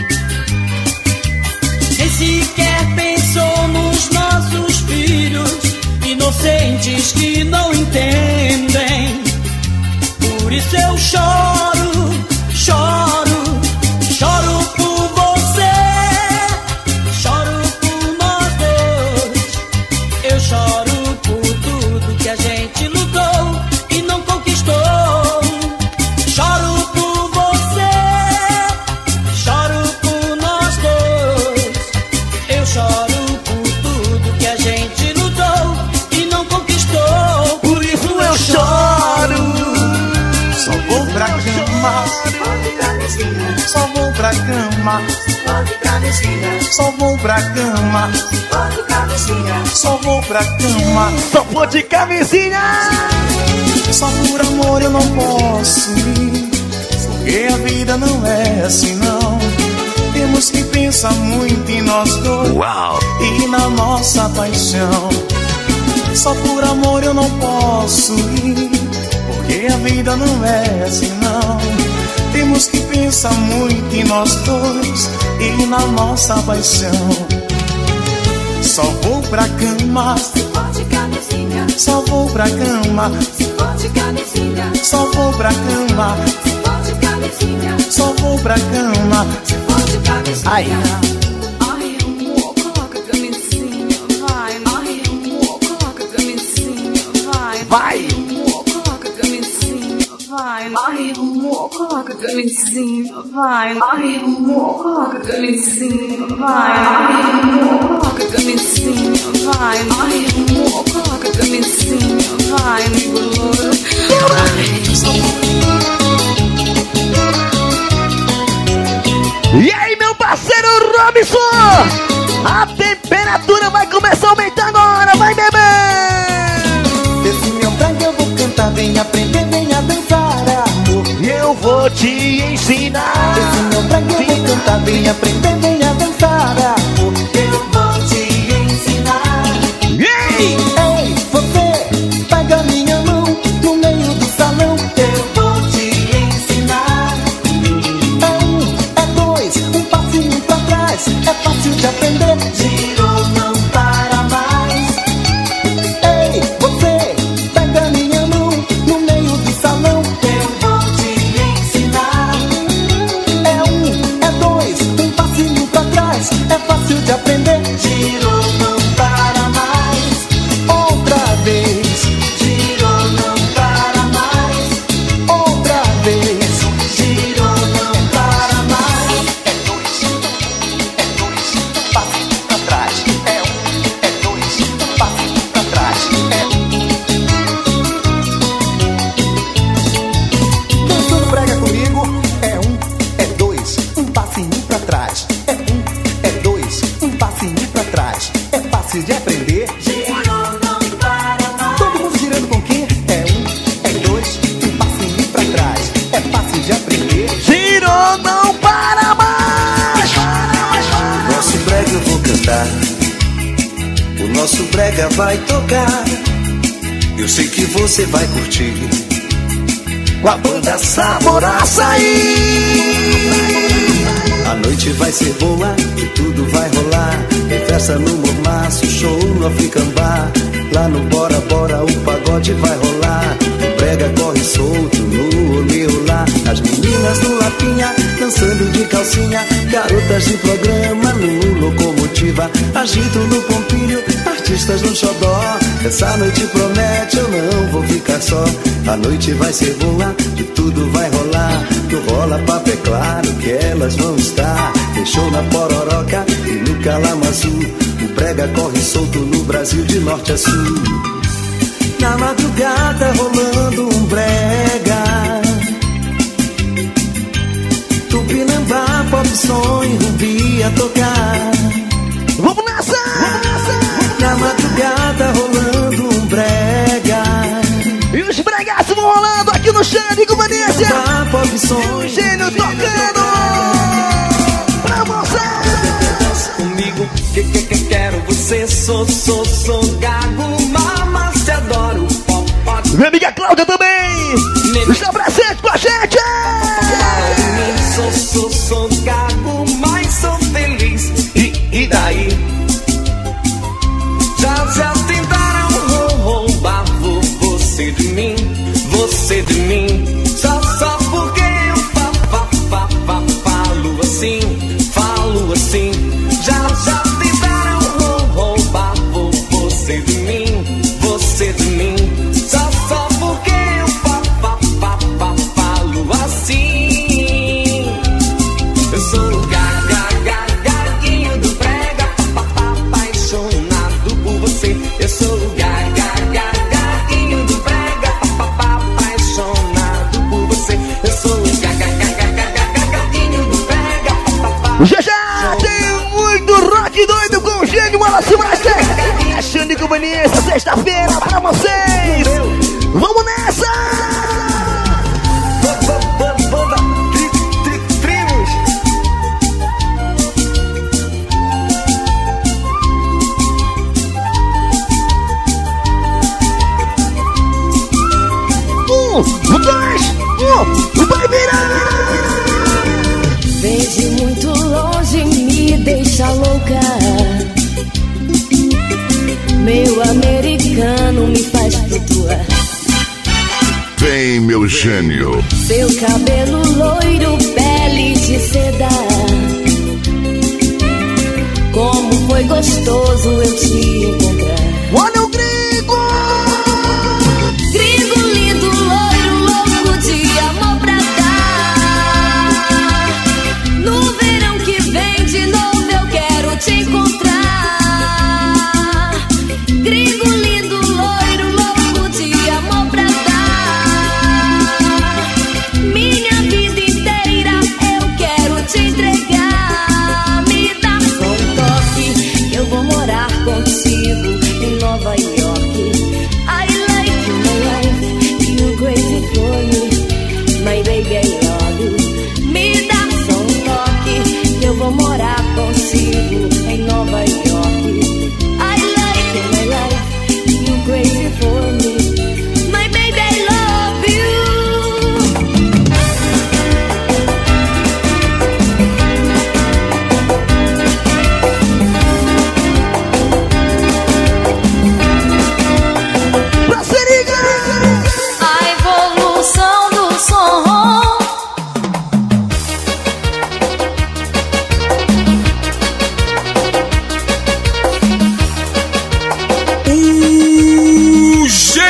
Nem sequer pensou nos nossos filhos, inocentes que não entendem. Por isso eu choro, choro, choro por você, choro por nós dois. Eu choro por tudo que a gente lutou e não conquistou. Choro por você, choro por nós dois. Eu choro por tudo que a gente lutou e não conquistou. Por isso eu choro. Só vou pra cama, só vou pra cama, só vou pra cama, só vou pra cama, só vou de camisinha. Só por amor eu não posso ir, porque a vida não é assim não. Temos que pensar muito em nós dois. Uau. E na nossa paixão. Só por amor eu não posso ir, porque a vida não é assim não. Temos que pensar muito em nós dois e na nossa paixão. Só vou pra cama, se for de camisinha. Só vou pra cama, se for de camisinha. Só vou pra cama, se for de camisinha. Só vou pra cama, se for de camisinha. Ai. Ai, amor, coloca a camisinha, vai. Ai, amor, coloca a camisinha, vai. Vai. Vai, ai amor, coloca a camisinha, vai, ai amor, coloca a camisinha, vai, ai amor, coloca a camisinha, vai, ai amor, coloca a camisinha, vai, amigo louro. E aí, meu parceiro Robson, a temperatura vai começar a aumentar agora, vai beber. Esse meu brega eu vou cantar, vem aprender, vem a dançar. Eu vou te ensinar. Esse meu brega eu vou cantar, vem aprender, vem a dançar. Eu vou te ensinar. Ei, ei, você pega minha mão no meio do salão. Eu vou te ensinar. É um, é dois, um passinho pra trás. É fácil de aprender. Girou, não para mais. Ei, você pega minha mão no meio do salão. É fácil de aprender. Girou, não para mais. Outra vez. Girou, não para mais. Outra vez. Girou, não para mais. É dois, é dois, um passinho pra trás. É um, é dois, um passinho pra trás. É um. Dançando brega comigo. É um, é dois, um passinho pra trás. É um, é dois, um passinho pra trás. É fácil de aprender. Girou, não para mais. Todo mundo girando com quem? É um, é dois, um passinho pra trás. É fácil de aprender. Girou, não para mais. O nosso brega eu vou cantar. O nosso brega vai tocar. Eu sei que você vai curtir. Com a banda Saborá sair. A noite vai ser boa e tudo vai rolar. Tem festa no Mormaço, show no African Bar. Lá no Bora Bora o pagode vai rolar. O brega corre solto no olê-olá. As meninas no Lapinha dançando de calcinha. Garotas de programa no Locomotiva. Agito no Pompilho, artistas no xodó. Essa noite promete, eu não vou ficar só. A noite vai ser boa e tudo vai rolar. No Rola Papo é claro que elas vão estar. Tem show na Pororoca e no Calamaçu. O brega corre solto no Brasil de norte a sul. Na madrugada rolando um brega. Tupinambá, Pop Som e Rubi a tocar. Vamos nessa! Vamos nessa! Na madrugada rolando um brega. E os bregaços vão rolando aqui no Xande com Vanessa. E o gênio tocando pra você. Comigo, que que que quero você. Sou, sou, sou gago, mama, te adoro. Minha amiga Cláudia também. está presente com a gente. Sou, sou, sou gago, mas sou feliz. E, e daí? Já, já tentaram roubar você de mim, você de mim. Só, só porque eu fa, fa, fa, fa, falo assim, falo assim. Já, já tentaram roubar você de mim, você de mim. Só, só porque eu fa, fa, fa, fa, falo assim. Eu sou o gaga, gaguinho do brega, pa, pa, apaixonado por você. Eu sou o gaga, gaguinho do brega, pa, pa, apaixonado por você. Eu sou o gaga, gaguinho do brega, pa, pa, Já já tem muito rock doido com o gênio Wallace Master. É Xande Companhia, essa sexta-feira pra vocês. Vamos nessa! Um, dois, um, vai virar! Vem de muito longe, me deixa louca. Meu americano me faz flutuar. Vem, meu gênio. Seu cabelo loiro, pele de seda. Como foi gostoso eu te encontrar. Olha o gringo! Gringo lindo, loiro, louco de amor pra dar. No verão que vem de novo eu quero te encontrar. Gringo lindo, loiro, louco de amor pra dar. Minha vida inteira eu quero te entregar. Me dá só um toque que eu vou morar contigo em Nova York. I like you, my life, you crazy for me. My baby, I love you. Me dá só um toque que eu vou morar contigo em Nova York. I like you, my life, you crazy for me. My baby, I love you. Pra Seringa! A evolução do som. O gênio!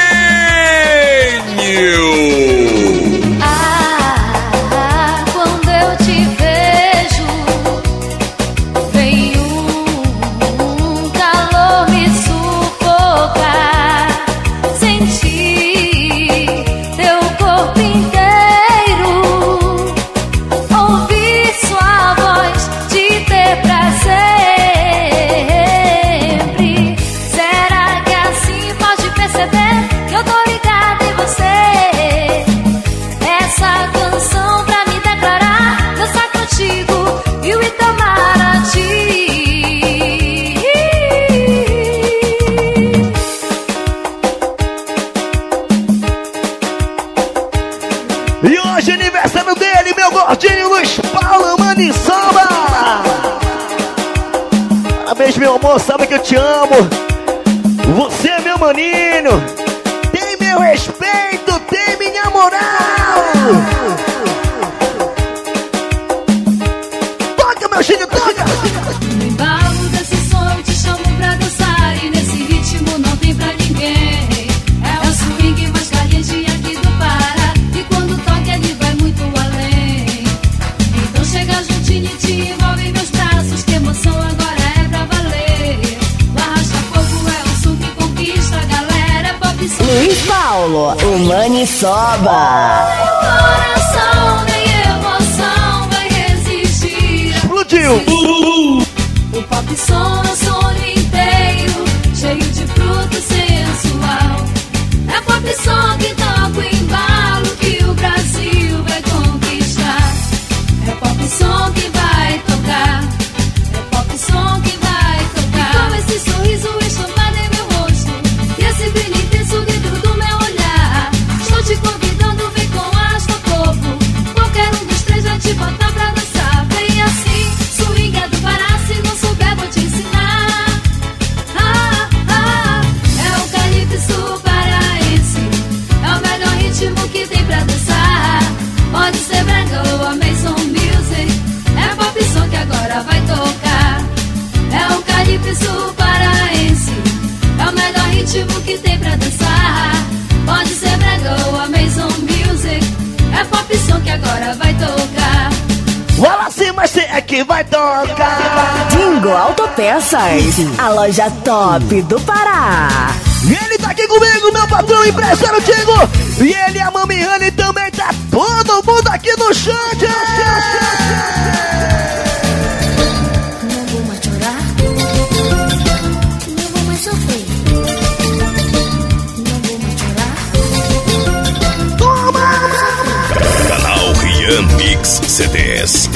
Ah, quando eu te vejo, vem um calor me sufocar. Sentir teu corpo inteiro, ouvir sua voz, te ter pra sempre. Será que assim pode perceber que eu tô ligada em você? Essa canção pra me declarar, dançar contigo e o Itamaraty. E hoje é aniversário dele, meu gordinho Luiz Paulo Maniçoba. Parabéns, meu amor, sabe que eu te amo. Você é meu maninho. Tem meu respeito, tem minha moral. Toca, meu gênio, toca. No embalo desse som eu te chamo pra dançar e nesse ritmo não tem pra ninguém. É o swing mais caliente aqui do Pará e quando toca ele vai muito além. Então chega juntinho e te envolve em meus braços, que emoção agora é pra valer. O arrasta-fogo é o som que conquista a galera, é pop som. Luiz Paulo, o Maniçoba. Coração nem emoção vai resistir. Explodiu. O pop som é o som inteiro, cheio de fruto sensual. É pop som que toca o embalo que o Brasil vai conquistar. É pop som que vai tocar. É pop som que vai tocar. E com esse sorriso estampado em meu rosto e esse brilho intenso dentro do meu olhar, estou te convidando. é que vai tocar. Dingo Autopeças, a loja top do Pará. E ele tá aqui comigo, meu patrão empresário Dingo. E ele e a Mami Honey também, tá todo mundo aqui no chat. Não vou mais chorar, não vou mais sofrer, não vou mais chorar. Toma! Canal Rian Mix C D S.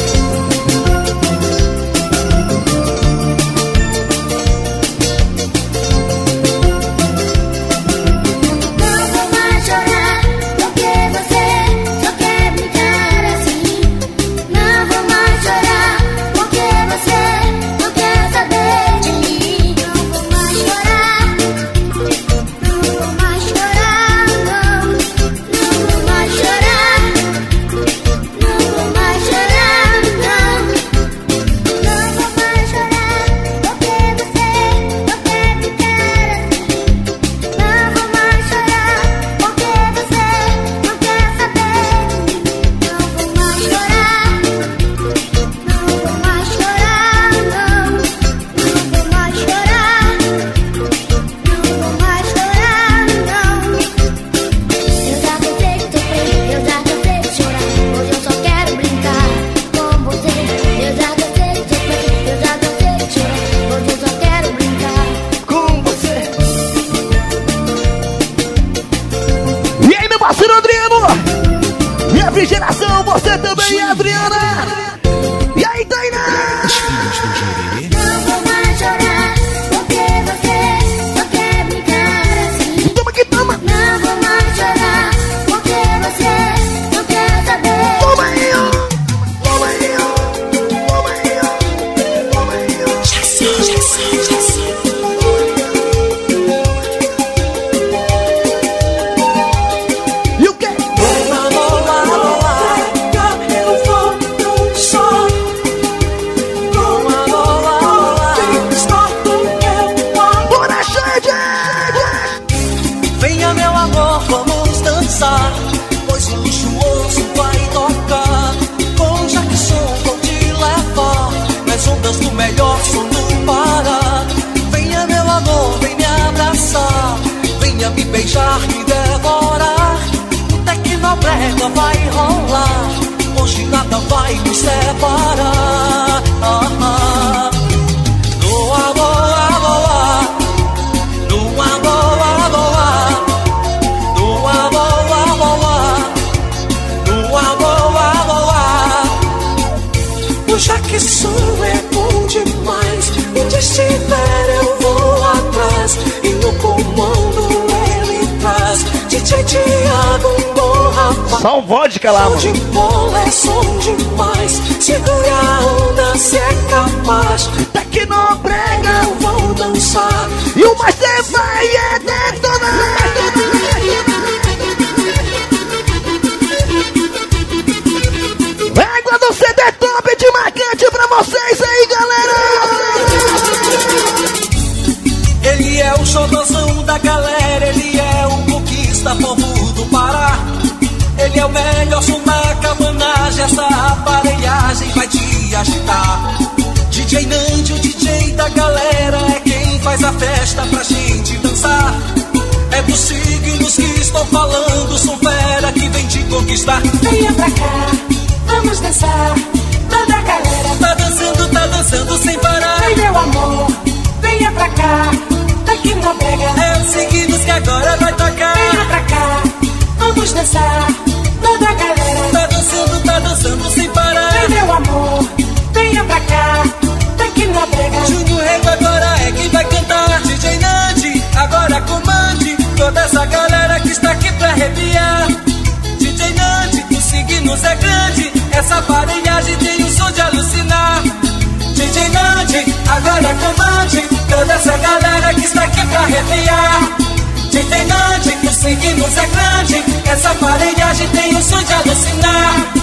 Geração, você também, Adriana! E aí, Tainá? Os filhos do Jurerê. Não vou mais chorar, porque você só quer brincar assim. Toma que toma! Não vou mais chorar, porque você não quer saber. Toma aí, ó! Toma aí, ó! Toma aí, ó! Toma aí, ó! Já sei, já sei, já sei. E o quê? Pois o luxuoso vai tocar. Com Jackson vou te levar nas ondas do melhor som do Pará. Venha meu amor, vem me abraçar, venha me beijar, me devorar. O Tecnobrega vai rolar, hoje nada vai nos separar. Ah, ah. No amor, amor, no amor, amor, no amor. O Jackson é bom demais, onde estiver eu vou atrás, e no comando ele traz D J Thiago, um bom rapaz. Só um vodka lá, mano. Som de bola é som demais, segure a onda se é capaz. Tecnobrega eu vou dançar, e o Master vai é detonar. Égua do C D top de marcante pra vocês aí, galera! Ele é o xodozão da galera, ele é o conquista povo do Pará. Ele é o melhor som da cabanagem, essa aparelhagem vai te agitar. D J Nandi, o D J da galera, é quem faz a festa pra gente dançar. É dos signos que estou falando, sou fera que vem te conquistar. Venha pra cá, vamos dançar, toda a galera tá dançando, tá dançando sem parar. Ai meu amor, venha pra cá, Tecnobrega é os signos que agora vai tocar. Venha pra cá, vamos dançar, toda a galera tá dançando, tá dançando sem parar. Ai meu amor, venha pra cá, Tecnobrega Júnior Rego agora é quem vai cantar. D J Nandi, agora comande toda essa galera que está aqui pra arrepiar. D J Nandi, os signos é grande, essa aparelhagem tem o som de alucinar. D J Nandi, agora comande toda essa galera que está aqui pra arrepiar. D J Nandi, os signos é grande, essa aparelhagem tem o som de alucinar.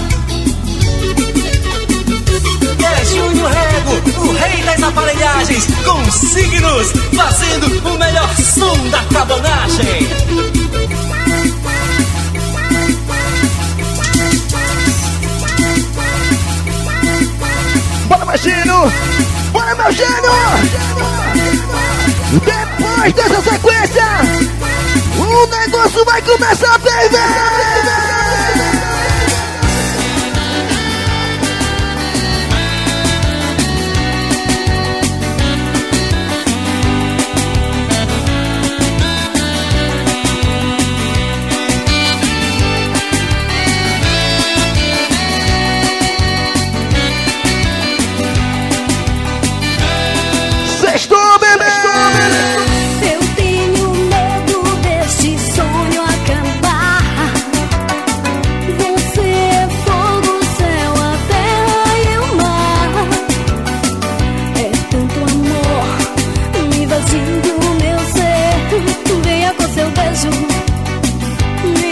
É Júnior Rego, o rei das aparelhagens, com signos, fazendo o melhor som da cabanagem. Bora, meu gênio! Bora, meu gênio! Depois dessa sequência, o negócio vai começar a ferver! Estou bebendo. Eu tenho medo deste sonho acabar. Você é fogo, céu, a terra e o mar. É tanto amor me invadindo o meu ser. Venha com seu beijo me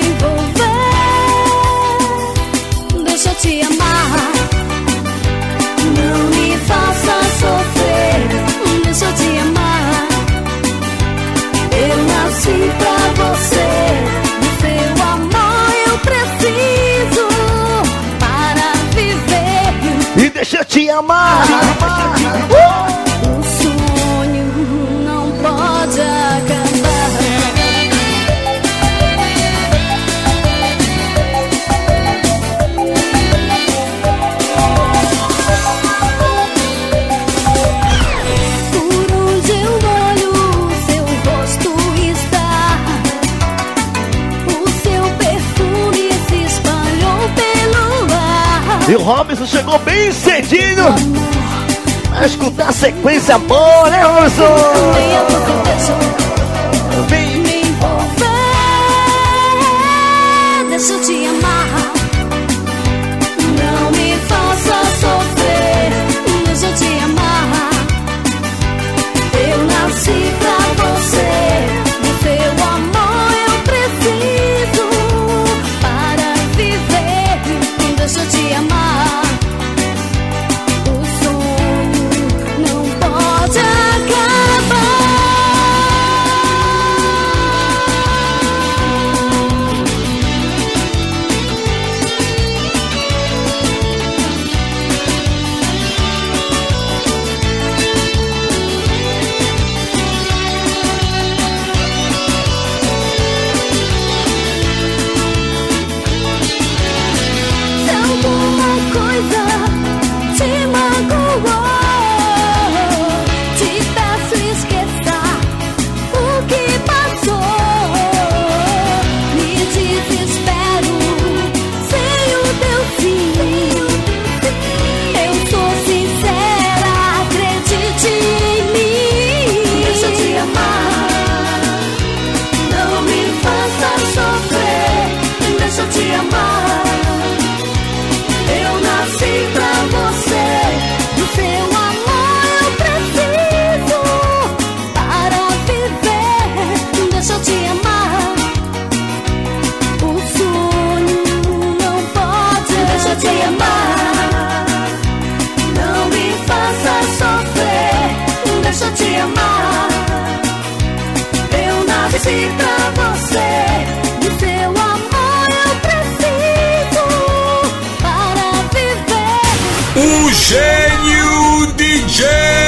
envolver. Deixa eu te amar. Não me faça sofrer. Deixa eu te amar. Eu nasci pra você. Do seu amor eu preciso para viver. E deixa eu te amar. Uh! O sonho não pode acabar. E o Robson chegou bem cedinho pra escutar a sequência boa, né, Robson? Vem me envolver. Deixa eu te amar. Não me faça sofrer. Deixa eu te amar. Eu nasci pra você. Do seu amor eu preciso para viver. Deixa eu te amar. Pra você, do seu amor eu preciso para viver. O gênio D J